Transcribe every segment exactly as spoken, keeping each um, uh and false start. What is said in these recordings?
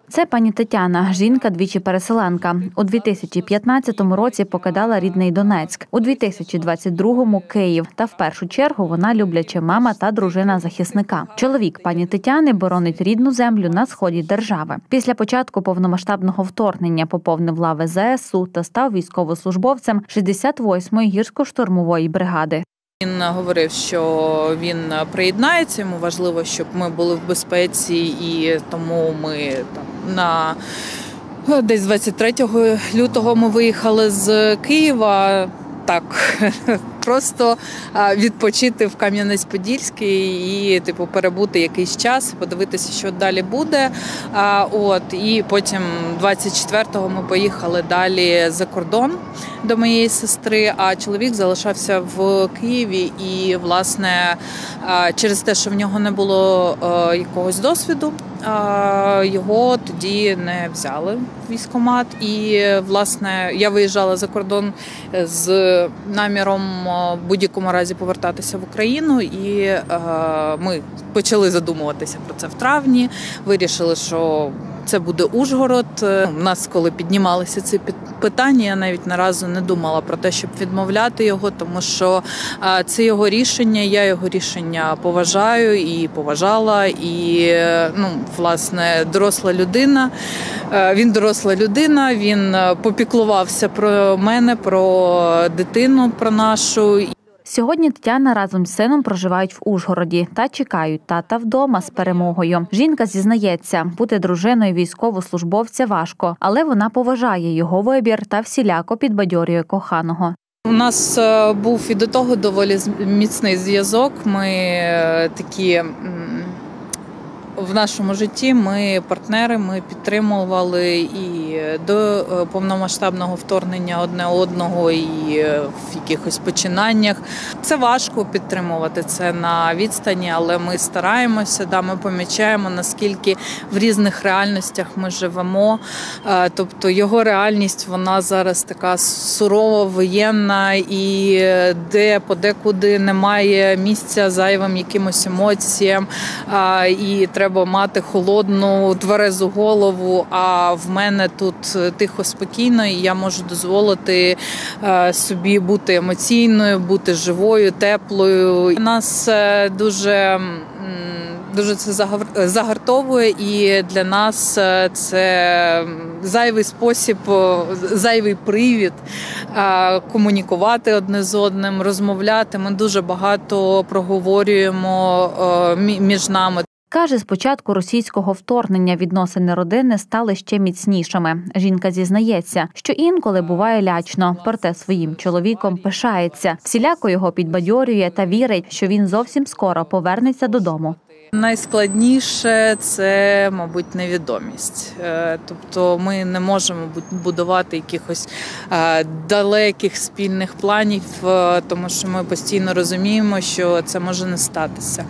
Це пані Тетяна, жінка-двічі-переселенка. У дві тисячі п'ятнадцятому році покидала рідний Донецьк, у дві тисячі двадцять другому – Київ. Та в першу чергу вона любляча мама та дружина захисника. Чоловік пані Тетяни боронить рідну землю на сході держави. Після початку повномасштабного вторгнення поповнив лави зе ес у та став військовослужбовцем шістдесят восьмої гірсько-штурмової бригади. Він говорив, що він приєднається, йому важливо, щоб ми були в безпеці, і тому ми там на десь двадцять третього лютого ми виїхали з Києва. Так, просто відпочити в Кам'янець-Подільський і типу перебути якийсь час, подивитися, що далі буде. От і потім двадцять четвертого ми поїхали далі за кордон до моєї сестри, а чоловік залишався в Києві. І, власне, через те, що в нього не було якогось досвіду, його тоді не взяли в військкомат. І, власне, я виїжджала за кордон з наміром в будь-якому разі повертатися в Україну. І ми почали задумуватися про це в травні, вирішили, що це буде Ужгород. У нас, коли піднімалися ці питання, я навіть ні разу не думала про те, щоб відмовляти його, тому що це його рішення, я його рішення поважаю і поважала. І, ну, власне, доросла людина, він доросла людина, він попіклувався про мене, про дитину, про нашу. Сьогодні Тетяна разом з сином проживають в Ужгороді та чекають тата вдома з перемогою. Жінка зізнається, бути дружиною військовослужбовця важко, але вона поважає його вибір та всіляко підбадьорює коханого. У нас був і до того доволі міцний зв'язок. Ми такі в нашому житті, ми партнери, ми підтримували і до повномасштабного вторгнення одне одного, і в якихось починаннях. Це важко підтримувати це на відстані, але ми стараємося, да, ми помічаємо, наскільки в різних реальностях ми живемо. Тобто його реальність, вона зараз така сурова, воєнна, і де подекуди немає місця зайвим якимось емоціям, і треба Треба мати холодну, тверезу голову, а в мене тут тихо, спокійно, і я можу дозволити собі бути емоційною, бути живою, теплою. Нас дуже, дуже це загартовує, і для нас це зайвий спосіб, зайвий привід комунікувати одне з одним, розмовляти. Ми дуже багато проговорюємо між нами. Каже, з початку російського вторгнення відносини родини стали ще міцнішими. Жінка зізнається, що інколи буває лячно, проте своїм чоловіком пишається. Всіляко його підбадьорює та вірить, що він зовсім скоро повернеться додому. Найскладніше – це, мабуть, невідомість. Тобто ми не можемо будувати якихось далеких спільних планів, тому що ми постійно розуміємо, що це може не статися.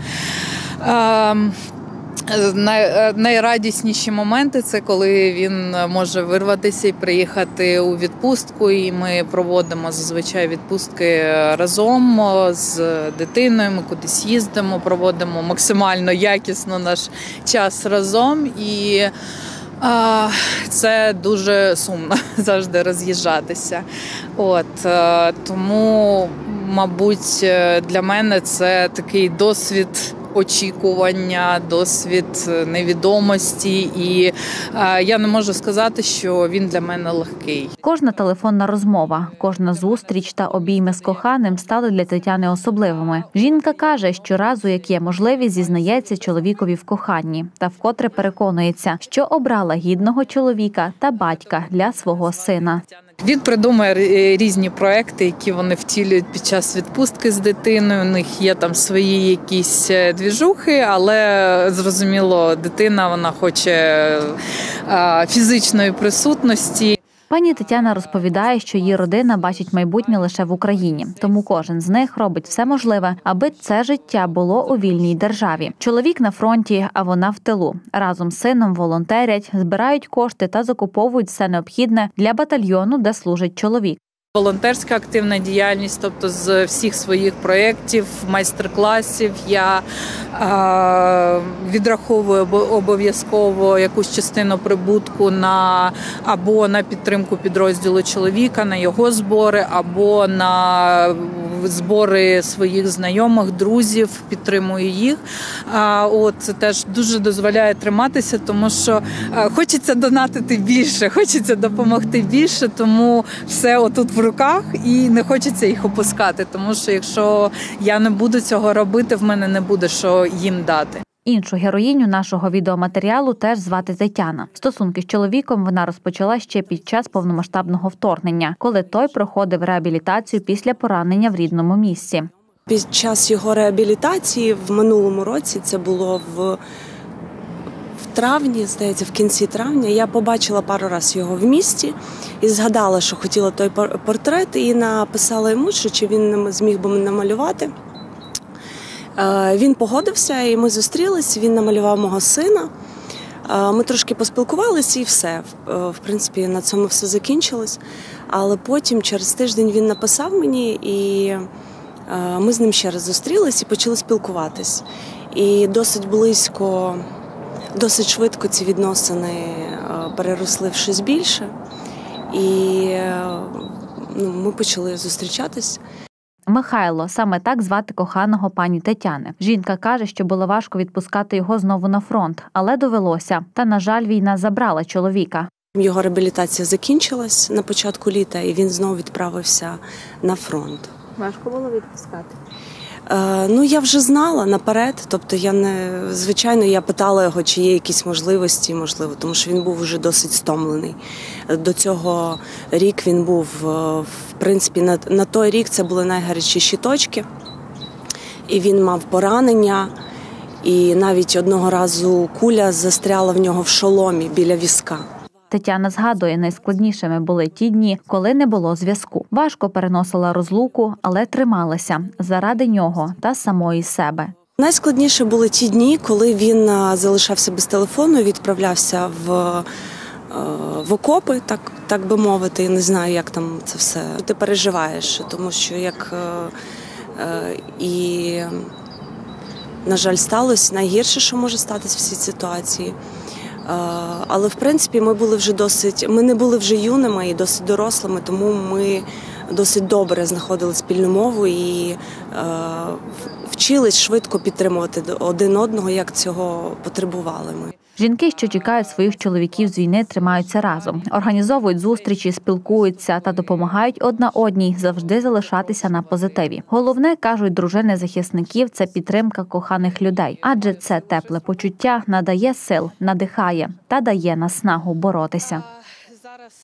Найрадісніші моменти – це коли він може вирватися і приїхати у відпустку, і ми проводимо зазвичай відпустки разом з дитиною, ми кудись їздимо, проводимо максимально якісно наш час разом, і а, це дуже сумно завжди роз'їжджатися. От, тому, мабуть, для мене це такий досвід очікування, досвід невідомості, і е, я не можу сказати, що він для мене легкий. Кожна телефонна розмова, кожна зустріч та обійми з коханим стали для Тетяни особливими. Жінка каже, що разу, як є можливість, зізнається чоловікові в коханні та вкотре переконується, що обрала гідного чоловіка та батька для свого сина. Він придумує різні проекти, які вони втілюють під час відпустки з дитиною. У них є там свої якісь двіжухи, але, зрозуміло, дитина, вона хоче фізичної присутності. Пані Тетяна розповідає, що її родина бачить майбутнє лише в Україні, тому кожен з них робить все можливе, аби це життя було у вільній державі. Чоловік на фронті, а вона в тилу. Разом з сином волонтерять, збирають кошти та закуповують все необхідне для батальйону, де служить чоловік. Волонтерська активна діяльність, тобто з всіх своїх проєктів, майстер-класів я е, відраховую обов'язково якусь частину прибутку на або на підтримку підрозділу чоловіка, на його збори, або на збори своїх знайомих, друзів, підтримую їх. А, от, це теж дуже дозволяє триматися, тому що а, хочеться донатити більше, хочеться допомогти більше, тому все отут в руках і не хочеться їх опускати, тому що якщо я не буду цього робити, в мене не буде що їм дати. Іншу героїню нашого відеоматеріалу теж звати Тетяна. Стосунки з чоловіком вона розпочала ще під час повномасштабного вторгнення, коли той проходив реабілітацію після поранення в рідному місці. Під час його реабілітації в минулому році, це було в, в травні, здається, в кінці травня, я побачила пару разів його в місті і згадала, що хотіла той портрет, і написала йому, що чи він зміг би намалювати. Він погодився, і ми зустрілись, він намалював мого сина. Ми трошки поспілкувалися і все. В принципі, на цьому все закінчилось. Але потім, через тиждень, він написав мені, і ми з ним ще раз зустрілись і почали спілкуватись. І досить близько, досить швидко ці відносини переросли в щось більше. І ну, ми почали зустрічатись. Михайло – саме так звати коханого пані Тетяни. Жінка каже, що було важко відпускати його знову на фронт, але довелося. Та, на жаль, війна забрала чоловіка. Його реабілітація закінчилась на початку літа, і він знову відправився на фронт. Важко було відпускати? Е, ну, я вже знала наперед, тобто я не, звичайно, я питала його, чи є якісь можливості, можливо, тому що він був вже досить стомлений. До цього рік він був, в принципі, на, на той рік це були найгарячіші точки, і він мав поранення, і навіть одного разу куля застряла в нього в шоломі біля візка. Тетяна згадує, найскладнішими були ті дні, коли не було зв'язку. Важко переносила розлуку, але трималася заради нього та самої себе. Найскладніше були ті дні, коли він залишався без телефону і відправлявся в, в окопи, так, так би мовити. Я не знаю, як там це все. Ти переживаєш, тому що як і, на жаль, сталося найгірше, що може статись в цій ситуації. Але, в принципі, ми були вже досить, ми не були вже юними і досить дорослими, тому ми досить добре знаходили спільну мову і е, вчились швидко підтримувати один одного, як цього потребували ми. Жінки, що чекають своїх чоловіків з війни, тримаються разом. Організовують зустрічі, спілкуються та допомагають одна одній завжди залишатися на позитиві. Головне, кажуть дружини захисників, це підтримка коханих людей. Адже це тепле почуття надає сил, надихає та дає наснагу боротися.